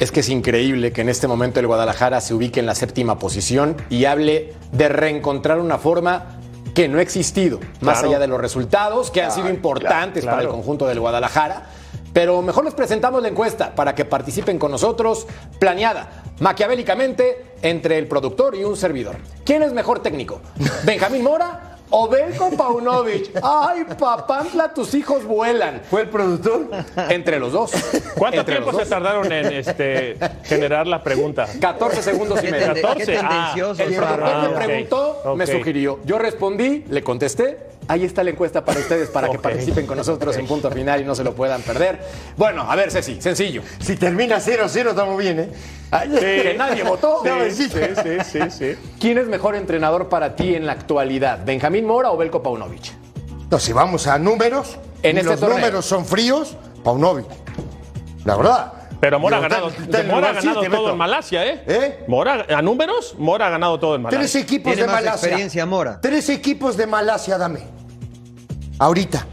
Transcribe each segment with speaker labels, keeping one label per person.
Speaker 1: Es que es increíble que en este momento el Guadalajara se ubique en la 7ª posición y hable de reencontrar una forma que no ha existido, más allá de los resultados que han sido importantes para el conjunto del Guadalajara. Pero mejor les presentamos la encuesta para que participen con nosotros, planeada maquiavélicamente entre el productor y un servidor. ¿Quién es mejor técnico? ¿Benjamín Mora o Veljko Paunovic? ¡Ay, papantla, tus hijos vuelan!
Speaker 2: ¿Fue el productor?
Speaker 1: Entre los dos.
Speaker 3: ¿Cuánto tiempo se tardaron en generar la pregunta?
Speaker 1: 14 segundos y medio.
Speaker 3: 14.
Speaker 1: El productor me preguntó, me sugirió. Yo respondí, le contesté. Ahí está la encuesta para ustedes, para que participen con nosotros en Punto Final y no se lo puedan perder. Bueno, a ver, Ceci, sencillo.
Speaker 2: Si termina 0-0, estamos bien, ¿eh?
Speaker 1: Que nadie votó.
Speaker 3: Sí.
Speaker 1: ¿Quién es mejor entrenador para ti en la actualidad? ¿Benjamín Mora o Veljko Paunovic?
Speaker 2: No, si vamos a números,
Speaker 1: en este
Speaker 2: los
Speaker 1: torneo.
Speaker 2: números son fríos, Paunovic. La verdad.
Speaker 3: Pero Mora ha ganado todo en Malasia, ¿eh? Mora, a números, Mora ha ganado todo en Malasia.
Speaker 2: 3 equipos de Malasia.
Speaker 4: Experiencia, Mora.
Speaker 2: 3 equipos de Malasia, dame. Ahorita.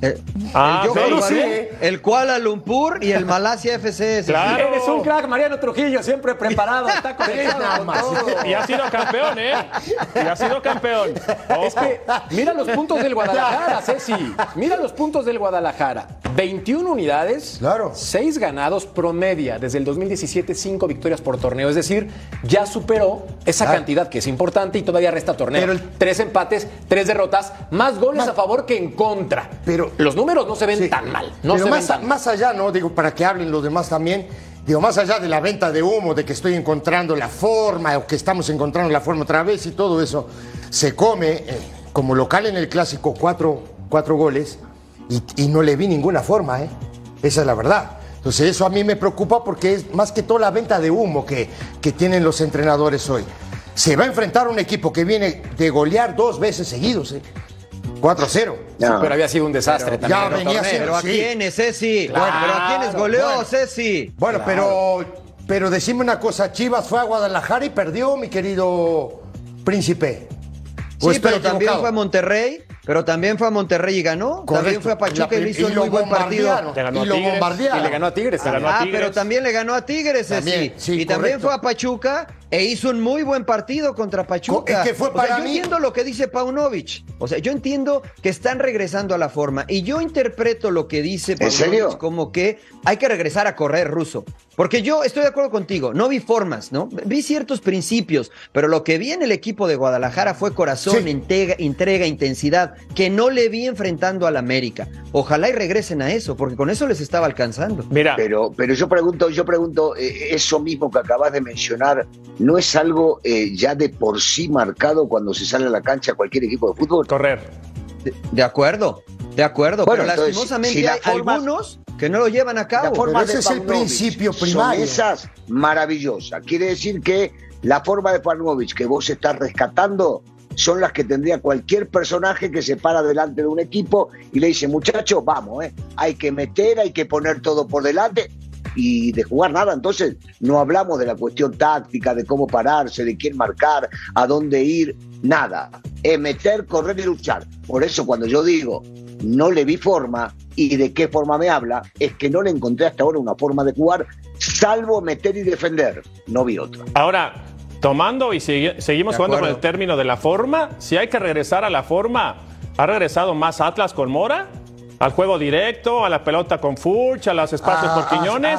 Speaker 4: El Kuala Lumpur y el Malasia FC.
Speaker 3: Claro.
Speaker 1: Eres un crack, Mariano Trujillo, siempre preparado, está conectado con todo.
Speaker 3: Y ha sido campeón, ¿eh? Y ha sido campeón.
Speaker 1: Es que mira los puntos del Guadalajara, Ceci. Mira los puntos del Guadalajara. 21 unidades, 6 ganados, promedia desde el 2017, 5 victorias por torneo. Es decir, ya superó esa cantidad que es importante y todavía resta torneo. Pero 3 empates, 3 derrotas, más goles a favor que en contra. Pero los números no se ven tan mal.
Speaker 2: Pero más allá, ¿no? Digo, para que hablen los demás también. Digo, más allá de la venta de humo, de que estoy encontrando la forma o que estamos encontrando la forma otra vez y todo eso, se come como local en el Clásico 4 goles y no le vi ninguna forma, ¿eh? Esa es la verdad. Entonces eso a mí me preocupa porque es más que todo la venta de humo que tienen los entrenadores hoy. Se va a enfrentar a un equipo que viene de golear 2 veces seguidos, 4-0.
Speaker 1: Sí, pero había sido un desastre también.
Speaker 2: Ya venía siendo,
Speaker 4: ¿Pero a quiénes, Ceci?
Speaker 1: Claro,
Speaker 4: ¿Pero a quiénes goleó, Ceci?
Speaker 2: Bueno, pero decime una cosa, Chivas fue a Guadalajara y perdió, mi querido Príncipe.
Speaker 4: Sí, pero también fue a Monterrey. Pero también fue a Monterrey y ganó.
Speaker 2: Correcto.
Speaker 4: También fue a Pachuca y le hizo un muy buen partido.
Speaker 1: Y lo bombardearon. Y le ganó a Tigres.
Speaker 4: Pero también le ganó a Tigres,
Speaker 2: también,
Speaker 4: sí. Y también fue a Pachuca e hizo un muy buen partido contra Pachuca.
Speaker 2: Es que fue para mí.
Speaker 4: Yo entiendo lo que dice Paunovic. O sea, yo entiendo que están regresando a la forma. Y yo interpreto lo que dice Paunovic como que hay que regresar a correr, Russo. Porque yo estoy de acuerdo contigo. No vi formas, ¿no? Vi ciertos principios. Pero lo que vi en el equipo de Guadalajara fue corazón, entrega, intensidad, que no le vi enfrentando al América. Ojalá y regresen a eso, porque con eso les estaba alcanzando.
Speaker 3: Mira,
Speaker 5: pero yo pregunto, eso mismo que acabas de mencionar, ¿no es algo ya de por sí marcado cuando se sale a la cancha cualquier equipo de fútbol?
Speaker 3: correr.
Speaker 4: De acuerdo.
Speaker 5: Bueno,
Speaker 4: pero
Speaker 5: entonces,
Speaker 4: lastimosamente
Speaker 5: si
Speaker 4: hay algunos que no lo llevan a cabo.
Speaker 2: Pero ese es el principio primario.
Speaker 5: Son esas maravillosas. Quiere decir que la forma de Paunovic que vos estás rescatando son las que tendría cualquier personaje que se para delante de un equipo y le dice, muchachos, vamos, hay que meter, hay que poner todo por delante y de jugar nada. Entonces no hablamos de la cuestión táctica, de cómo pararse, de quién marcar, a dónde ir, nada. Es meter, correr y luchar. Por eso cuando yo digo no le vi forma y de qué forma me habla, es que no le encontré hasta ahora una forma de jugar, salvo meter y defender. No vi otra.
Speaker 3: Ahora, tomando y seguimos jugando con el término de la forma, si hay que regresar a la forma, ¿ha regresado más Atlas con Mora? Al juego directo, a la pelota con Furch, a los espacios por Quiñones.
Speaker 2: A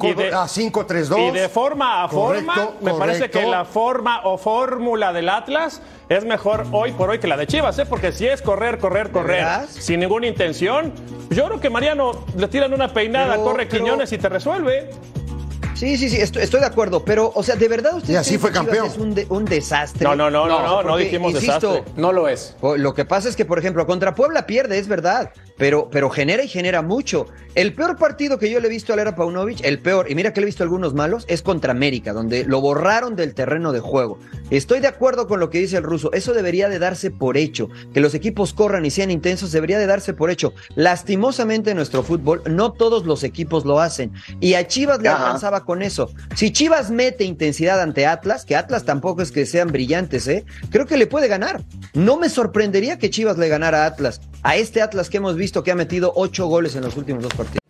Speaker 2: 5-3-2.
Speaker 3: Y de forma a forma, me parece que la forma o fórmula del Atlas es mejor hoy por hoy que la de Chivas, porque si es correr, sin ninguna intención, yo creo que Mariano le tiran una peinada, corre Quiñones y te resuelve.
Speaker 4: Sí, estoy de acuerdo, pero, o sea, ¿de verdad usted
Speaker 2: y así fue campeón?
Speaker 4: Es un desastre?
Speaker 3: No dijimos desastre.
Speaker 1: No lo es.
Speaker 4: Lo que pasa es que, por ejemplo, contra Puebla pierde, es verdad, pero genera y genera mucho. El peor partido que yo le he visto a Lera Paunovic, el peor, y mira que le he visto algunos malos, es contra América, donde lo borraron del terreno de juego. Estoy de acuerdo con lo que dice el Ruso, eso debería de darse por hecho, que los equipos corran y sean intensos, debería de darse por hecho. Lastimosamente en nuestro fútbol, no todos los equipos lo hacen, y a Chivas le alcanzaba con eso. Si Chivas mete intensidad ante Atlas, que Atlas tampoco es que sean brillantes, creo que le puede ganar. No me sorprendería que Chivas le ganara a Atlas, a este Atlas que hemos visto que ha metido 8 goles en los últimos 2 partidos.